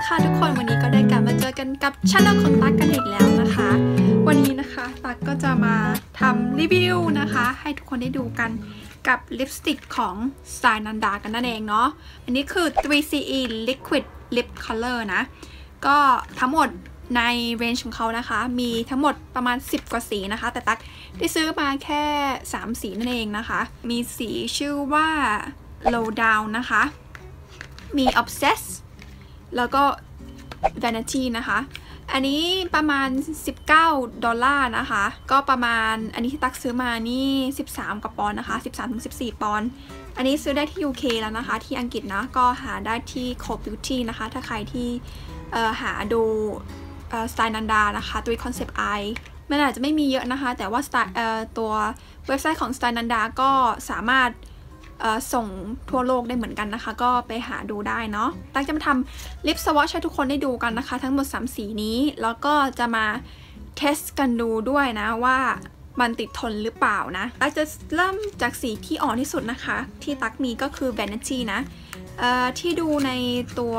ค่ะทุกคนวันนี้ก็ได้กลับมาเจอกันกับช่องของตั๊กกันอีกแล้วนะคะวันนี้นะคะตั๊กก็จะมาทำรีวิวนะคะให้ทุกคนได้ดูกันกับลิปสติกของสไตล์นันดากันนั่นเองเนาะอันนี้คือ 3CE Liquid Lip Color นะก็ทั้งหมดในเรนจ์ของเขานะคะมีทั้งหมดประมาณ10กว่าสีนะคะแต่ตั๊กได้ซื้อมาแค่3สีนั่นเองนะคะมีสีชื่อว่า Low Down นะคะมี Obsess แล้วก็ Vanity นะคะอันนี้ประมาณ$19นะคะก็ประมาณอันนี้ที่ตักซื้อมานี่13กว่าปอนด์นะคะ13-14ปอนด์อันนี้ซื้อได้ที่ UK แล้วนะคะที่อังกฤษนะก็หาได้ที่ Cold Beauty นะคะถ้าใครที่หาดูสไตล์นันดานะคะตัว Concept Eye มันอาจจะไม่มีเยอะนะคะแต่ว่าตัวเว็บไซต์ของสไตล์นันดาก็สามารถส่งทั่วโลกได้เหมือนกันนะคะก็ไปหาดูได้เนาะตั๊กจะมาทำลิปสวอชให้ทุกคนได้ดูกันนะคะทั้งหมด3สีนี้แล้วก็จะมาเทสกันดูด้วยนะว่ามันติดทนหรือเปล่านะตั๊กจะเริ่มจากสีที่อ่อนที่สุดนะคะที่ตั๊กมีก็คือ Vanity นะที่ดูในตัว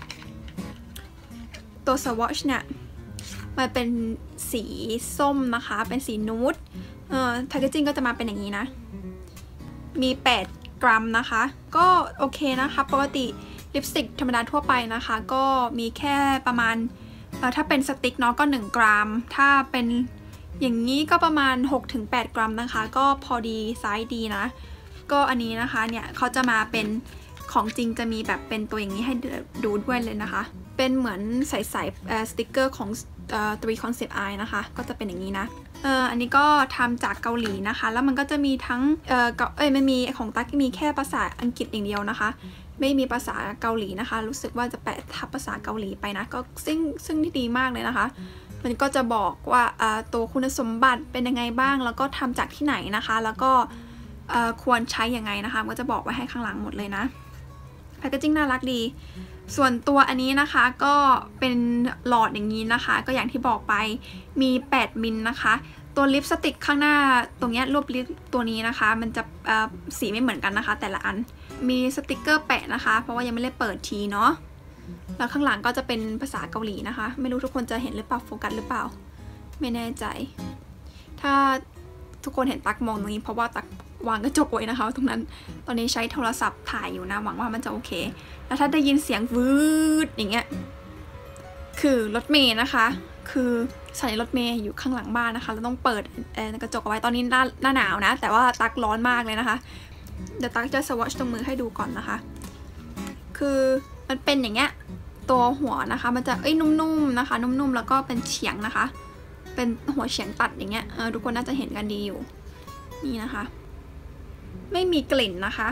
สวอชเนี่ยมันเป็นสีส้มนะคะเป็นสีนูดแพคเกจจิ้งก็จะมาเป็นอย่างนี้นะมี8 กรัมนะคะก็โอเคนะคะปกติลิปสติกธรรมดาทั่วไปนะคะก็มีแค่ประมาณถ้าเป็นสติ๊กเนาะก็1 กรัมถ้าเป็นอย่างนี้ก็ประมาณ 6-8 กรัมนะคะก็พอดีไซส์ดีนะก็อันนี้นะคะเนี่ยเขาจะมาเป็นของจริงจะมีแบบเป็นตัวอย่างนี้ให้ดูด้วยเลยนะคะเป็นเหมือนใส่สติ๊กเกอร์ของ3 Concept Eye นะคะก็จะเป็นอย่างนี้นะอันนี้ก็ทำจากเกาหลีนะคะแล้วมันก็จะมีทั้งมันมีของตั๊กมีแค่ภาษาอังกฤษอย่างเดียวนะคะไม่มีภาษาเกาหลีนะคะรู้สึกว่าจะแปะทับภาษาเกาหลีไปนะก็ซึ่งที่ดีมากเลยนะคะมันก็จะบอกว่าตัวคุณสมบัติเป็นยังไงบ้างแล้วก็ทำจากที่ไหนนะคะแล้วก็ควรใช้ยังไงนะคะก็จะบอกไว้ให้ข้างหลังหมดเลยนะแพคเกจจิ้งน่ารักดีส่วนตัวอันนี้นะคะก็เป็นหลอดอย่างนี้นะคะก็อย่างที่บอกไปมี8 มิลนะคะตัวลิปสติกข้างหน้าตรงนี้รูปลิปตัวนี้นะคะมันจะสีไม่เหมือนกันนะคะแต่ละอันมีสติกเกอร์แปะนะคะเพราะว่ายังไม่ได้เปิดทีเนาะแล้วข้างหลังก็จะเป็นภาษาเกาหลีนะคะไม่รู้ทุกคนจะเห็นหรือเปล่าโฟกัสหรือเปล่าไม่แน่ใจถ้าทุกคนเห็นตักมองตรงนี้เพราะว่าตักวางกระจกไว้นะคะตรงนั้นตอนนี้ใช้โทรศัพท์ถ่ายอยู่นะหวังว่ามันจะโอเคแล้วถ้าได้ยินเสียงวืดอย่างเงี้ยคือรถเมย์นะคะคือสถานีรถเมย์อยู่ข้างหลังบ้านนะคะเราต้องเปิดกระจกเอาไว้ตอนนี้หน้าหนาวนะแต่ว่าตักร้อนมากเลยนะคะเดี๋ยวตักจะสวอชตรงมือให้ดูก่อนนะคะคือมันเป็นอย่างเงี้ยตัวหัวนะคะมันจะนุ่มๆนะคะนุ่มๆแล้วก็เป็นเฉียงนะคะเป็นหัวเฉียงตัดอย่างเงี้ยทุกคนน่าจะเห็นกันดีอยู่นี่นะคะไม่มีกลิ่นนะคะ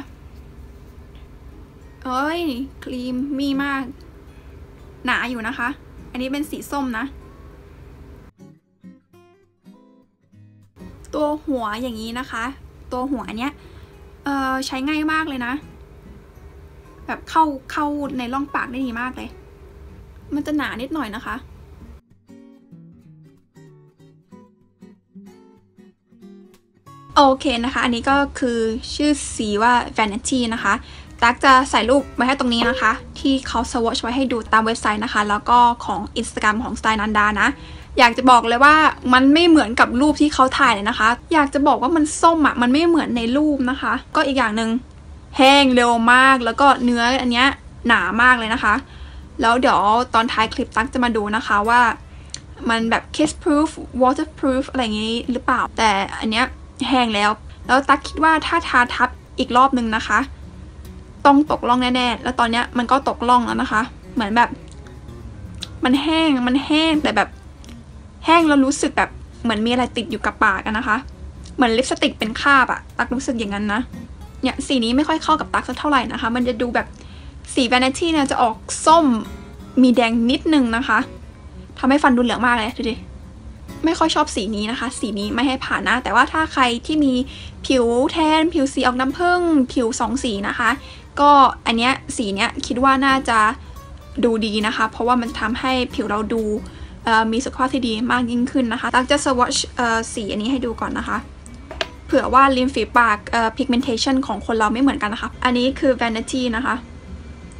ครีมมีมากหนาอยู่นะคะอันนี้เป็นสีส้มนะตัวหัวอย่างนี้นะคะตัวหัวอันเนี้ยใช้ง่ายมากเลยนะแบบเข้าในร่องปากได้ดีมากเลยมันจะหนานิดหน่อยนะคะโอเคนะคะอันนี้ก็คือชื่อสีว่า Vanity นะคะตั๊กจะใส่รูปไว้ให้ตรงนี้นะคะที่เขาสวอชไว้ให้ดูตามเว็บไซต์นะคะแล้วก็ของ Instagram ของสไตล์นันดานะอยากจะบอกเลยว่ามันไม่เหมือนกับรูปที่เขาถ่ายเลยนะคะอยากจะบอกว่ามันส้มมันไม่เหมือนในรูปนะคะก็อีกอย่างหนึ่งแห้งเร็วมากแล้วก็เนื้ออันเนี้ยหนามากเลยนะคะแล้วเดี๋ยวตอนท้ายคลิปตั๊กจะมาดูนะคะว่ามันแบบ kiss proof waterproof อะไรอย่างงี้หรือเปล่าแต่อันเนี้ยแห้งแล้วตั๊กคิดว่าถ้าทาทับอีกรอบนึงนะคะต้องตกล่องแน่ๆแล้วตอนเนี้ยมันก็ตกล่องแล้วนะคะเหมือนแบบมันแห้งแต่แบบแห้งแล้วรู้สึกแบบเหมือนมีอะไรติดอยู่กับปากกันนะคะเหมือนลิปสติกเป็นคราบตั๊กรู้สึกอย่างนั้นนะเนี่ยสีนี้ไม่ค่อยเข้ากับตั๊กสักเท่าไหร่นะคะมันจะดูแบบสี Vanity เนี่ยจะออกส้มมีแดงนิดนึงนะคะทำให้ฟันดูเหลืองมากเลยดูดิไม่ค่อยชอบสีนี้นะคะสีนี้ไม่ให้ผ่านนะแต่ว่าถ้าใครที่มีผิวแทนผิวสีออกน้ำผึ้งผิว2 สีนะคะก็อันเนี้ยสีเนี้ยคิดว่าน่าจะดูดีนะคะเพราะว่ามันทำให้ผิวเราดูมีสุขภาพที่ดีมากยิ่งขึ้นนะคะตั๊กจะสวอชสีอันนี้ให้ดูก่อนนะคะเผื่อว่าริมฝีปากpigmentation ของคนเราไม่เหมือนกันนะคะอันนี้คือ Vanity นะคะ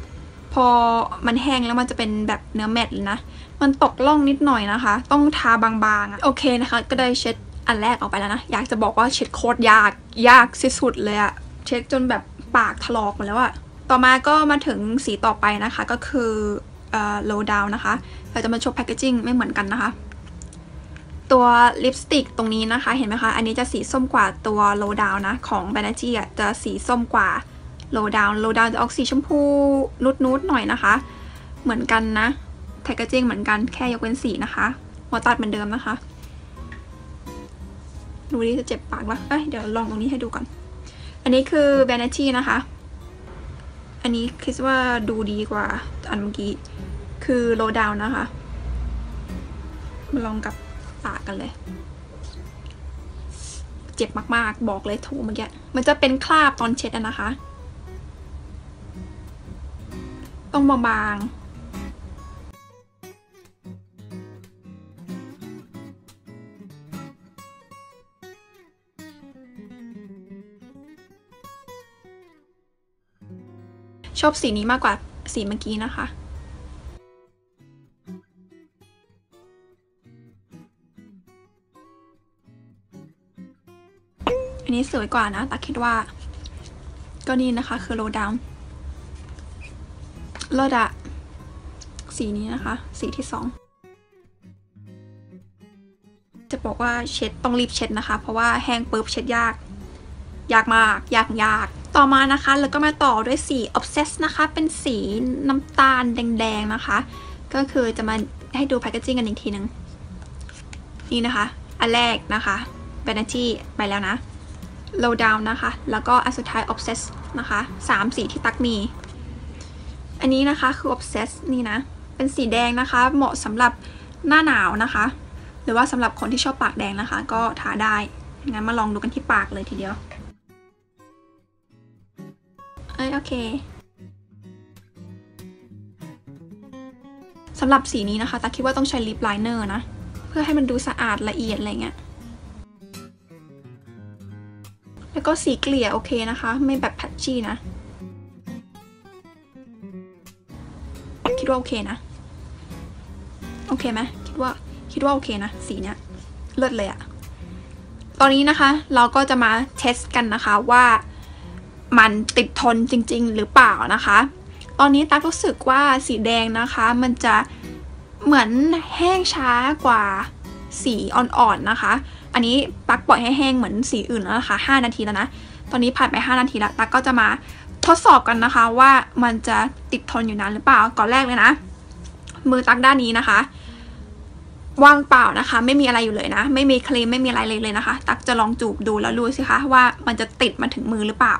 พอมันแห้งแล้วมันจะเป็นแบบเนื้อแมตต์เลยนะมันตกล่องนิดหน่อยนะคะต้องทาบางๆโอเคนะคะก็ได้เช็ดอันแรกออกไปแล้วนะอยากจะบอกว่าเช็ดโคตรยากสุดๆเลยอะเช็ดจนแบบปากถลอกหมดแล้วอะต่อมาก็มาถึงสีต่อไปนะคะก็คือlow down นะคะเราจะมาโชว์แพคเกจิ้งไม่เหมือนกันนะคะตัวลิปสติกตรงนี้นะคะเห็นไหมคะอันนี้จะสีส้มกว่าตัว low down นะของ Banachie อ่ะจะสีส้มกว่า low down จะออกสีชมพูนุดๆหน่อยนะคะเหมือนกันนะแพคเกจิ้งเหมือนกันแค่ยกเว้นสีนะคะหัวตัดเหมือนเดิมนะคะดูดิจะเจ็บปากปะเดี๋ยวลองตรงนี้ให้ดูก่อนอันนี้คือ Banachie นะคะอันนี้คิดว่าดูดีกว่าอันเมื่อกี้คือ low down นะคะมาลองกับปากกันเลยเจ็บมากๆบอกเลยถูเมื่อกี้มันจะเป็นคราบตอนเช็ดนะคะ ต้องบางๆชอบสีนี้มากกว่าสีเมื่อกี้นะคะอันนี้สวยกว่านะแต่คิดว่าก็นี่นะคะคือ low down เลิศอะสีนี้นะคะสีที่2จะบอกว่าเช็ดต้องรีบเช็ดนะคะเพราะว่าแห้งปุ๊บเช็ดยากมากยากต่อมานะคะแล้วก็มาต่อด้วยสี Obsess นะคะเป็นสีน้ำตาลแดงๆนะคะก็คือจะมาให้ดูแพคเกจิ้งกันอีกทีนึงนี่นะคะอันแรกนะคะ Banachie ไปแล้วนะ low down นะคะแล้วก็อันสุดท้าย Obsess นะคะ3สีที่ตักมีอันนี้นะคะคือ Obsess นี่นะเป็นสีแดงนะคะเหมาะสำหรับหน้าหนาวนะคะหรือว่าสำหรับคนที่ชอบปากแดงนะคะก็ทาได้งั้นมาลองดูกันที่ปากเลยทีเดียวโอเคสำหรับสีนี้นะคะตักคิดว่าต้องใช้ลิปไลเนอร์นะเพื่อให้มันดูสะอาดละเอียดอะไรเงี้ยแล้วก็สีเกลี่ยโอเคนะคะไม่แบบแพทชี่นะคิดว่าโอเคนะโอเคไหมคิดว่าโอเคนะสีเนี้ยเลิศเลยอะตอนนี้นะคะเราก็จะมาเทสกันนะคะว่ามันติดทนจริงๆหรือเปล่านะคะตอนนี้ตั๊กรู้สึกว่าสีแดงนะคะมันจะเหมือนแห้งช้ากว่าสีอ่อนๆนะคะอันนี้ตั๊กปล่อยให้แห้งเหมือนสีอื่นแล้วนะคะ5 นาทีแล้วนะตอนนี้ผ่านไป5 นาทีแล้วตั๊กก็จะมาทดสอบกันนะคะว่ามันจะติดทนอยู่นานหรือเปล่าก่อนแรกเลยนะมือตั๊กด้านนี้นะคะว่างเปล่านะคะไม่มีอะไรอยู่เลยนะไม่มีครีมไม่มีอะไรเลยนะคะตั๊กจะลองจูบดูแล้วรู้สิคะว่ามันจะติดมาถึงมือหรือเปล่า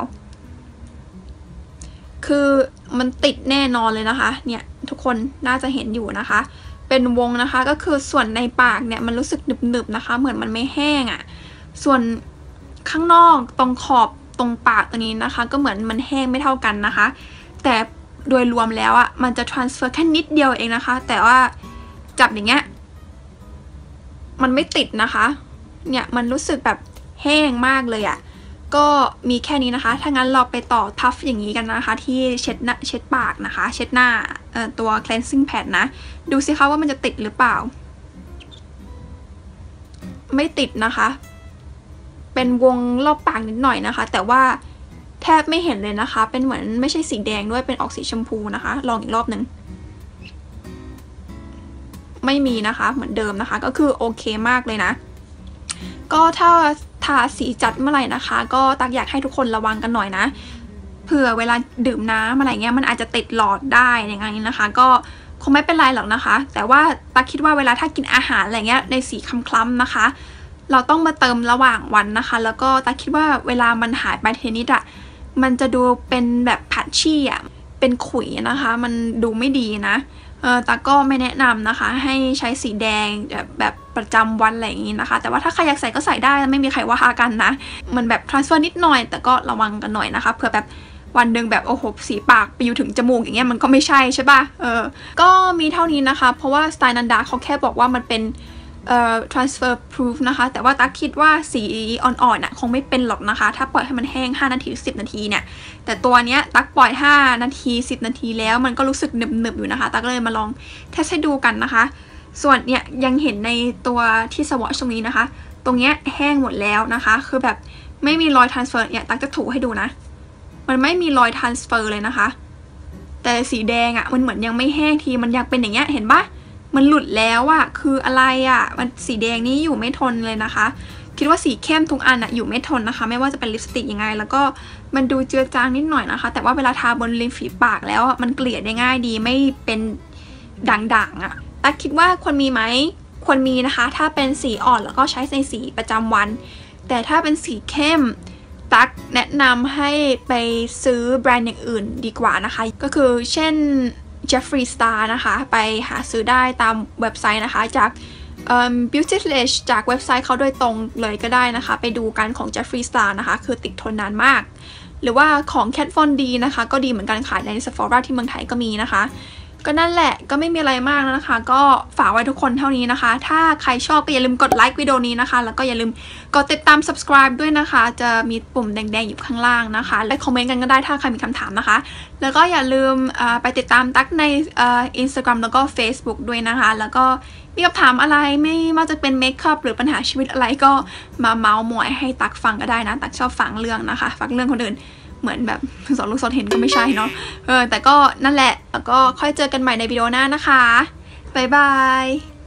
คือมันติดแน่นอนเลยนะคะเนี่ยทุกคนน่าจะเห็นอยู่นะคะเป็นวงนะคะก็คือส่วนในปากเนี่ยมันรู้สึกหนึบๆนะคะเหมือนมันไม่แห้งอ่ะส่วนข้างนอกตรงขอบตรงปากตัวนี้นะคะก็เหมือนมันแห้งไม่เท่ากันนะคะแต่โดยรวมแล้วอ่ะมันจะ transfer แค่นิดเดียวเองนะคะแต่ว่าจับอย่างเงี้ยมันไม่ติดนะคะเนี่ยมันรู้สึกแบบแห้งมากเลยอ่ะก็มีแค่นี้นะคะถ้างั้นเราไปต่อพัฟอย่างนี้กันนะคะที่เช็ดปากนะคะเช็ดหน้าตัว cleansing pad นะดูสิคะว่ามันจะติดหรือเปล่าไม่ติดนะคะเป็นวงรอบปากนิดหน่อยนะคะแต่ว่าแทบไม่เห็นเลยนะคะเป็นเหมือนไม่ใช่สีแดงด้วยเป็นออกสีชมพูนะคะลองอีกรอบหนึ่งไม่มีนะคะเหมือนเดิมนะคะก็คือโอเคมากเลยนะก็ถ้าทาสีจัดเมื่อไหร่นะคะก็ตักอยากให้ทุกคนระวังกันหน่อยนะเผื่อเวลาดื่มน้ำอะไรเงี้ยมันอาจจะติดหลอดได้อย่างนี้นะคะก็คงไม่เป็นไรหรอกนะคะแต่ว่าตักคิดว่าเวลาถ้ากินอาหารอะไรเงี้ยในสีคล้ำๆนะคะเราต้องมาเติมระหว่างวันนะคะแล้วก็ตักคิดว่าเวลามันหายไปทีนิดอะมันจะดูเป็นแบบแพทชี่อะเป็นขุยนะคะมันดูไม่ดีนะแต่ก็ไม่แนะนำนะคะให้ใช้สีแดงแบบประจำวันอะไรอย่างนี้นะคะแต่ว่าถ้าใครอยากใส่ก็ใส่ได้ไม่มีใครว่ากันนะมันแบบ transfer นิดหน่อยแต่ก็ระวังกันหน่อยนะคะเผื่อแบบวันหนึ่งแบบโอ้โหสีปากไปอยู่ถึงจมูกอย่างเงี้ยมันก็ไม่ใช่ใช่ป่ะก็มีเท่านี้นะคะเพราะว่าสไตล์นันดาเขาแค่บอกว่ามันเป็น transfer proof นะคะแต่ว่าตั๊กคิดว่าสีอ่อนๆน่ะคงไม่เป็นหรอกนะคะถ้าปล่อยให้มันแห้ง5 นาที 10 นาทีเนี่ยแต่ตัวเนี้ยตั๊กปล่อย5 นาที 10 นาทีแล้วมันก็รู้สึกหนึบๆอยู่นะคะตั๊กเลยมาลองเทสให้ดูกันนะคะส่วนเนี่ยยังเห็นในตัวที่สวอชตรงนี้นะคะตรงเนี้ยแห้งหมดแล้วนะคะคือแบบไม่มีรอย transfer เนี่ยตั๊กจะถูให้ดูนะมันไม่มีรอย transfer เลยนะคะแต่สีแดงอ่ะมันเหมือนยังไม่แห้งทีมันยังเป็นอย่างเงี้ยเห็นปะมันหลุดแล้วอะคืออะไรอะมันสีแดงนี้อยู่ไม่ทนเลยนะคะคิดว่าสีเข้มทุกอันอะอยู่ไม่ทนนะคะไม่ว่าจะเป็นลิปสติกยังไงแล้วก็มันดูเจือจางนิดหน่อยนะคะแต่ว่าเวลาทาบนริมฝีปากแล้วมันเกลี่ยได้ง่ายดีไม่เป็นด่างๆอะตั๊กคิดว่าควรมีไหมควรมีนะคะถ้าเป็นสีอ่อนแล้วก็ใช้ในสีประจำวันแต่ถ้าเป็นสีเข้มตั๊กแนะนำให้ไปซื้อแบรนด์อย่างอื่นดีกว่านะคะก็คือเช่นJeffree Star นะคะไปหาซื้อได้ตามเว็บไซต์นะคะจากBeautylish จากเว็บไซต์เขาโดยตรงเลยก็ได้นะคะไปดูกันของ Jeffree Star นะคะคือติดทนนานมากหรือว่าของ Kat Von D นะคะก็ดีเหมือนกันขายใน Sephora ที่เมืองไทยก็มีนะคะก็นั่นแหละก็ไม่มีอะไรมากนะคะก็ฝากไว้ทุกคนเท่านี้นะคะถ้าใครชอบก็อย่าลืมกดไลค์วิดีโอนี้นะคะแล้วก็อย่าลืมกดติดตาม subscribe ด้วยนะคะจะมีปุ่มแดงๆอยู่ข้างล่างนะคะและคอมเมนต์กันก็ได้ถ้าใครมีคำถามนะคะแล้วก็อย่าลืมไปติดตามตั๊กในInstagram แล้วก็ Facebook ด้วยนะคะแล้วก็มีคำถามอะไรไม่ว่าจะเป็นเมคอัพหรือปัญหาชีวิตอะไรก็มาเมาส์มอยให้ตั๊กฟังก็ได้นะตั๊กชอบฟังเรื่องนะคะฟังเรื่องคนอื่นเหมือนแบบสอนลูกสอนเห็นก็ไม่ใช่เนาะแต่ก็นั่นแหละแล้วก็ค่อยเจอกันใหม่ในวิดีโอหน้านะคะบ๊ายบาย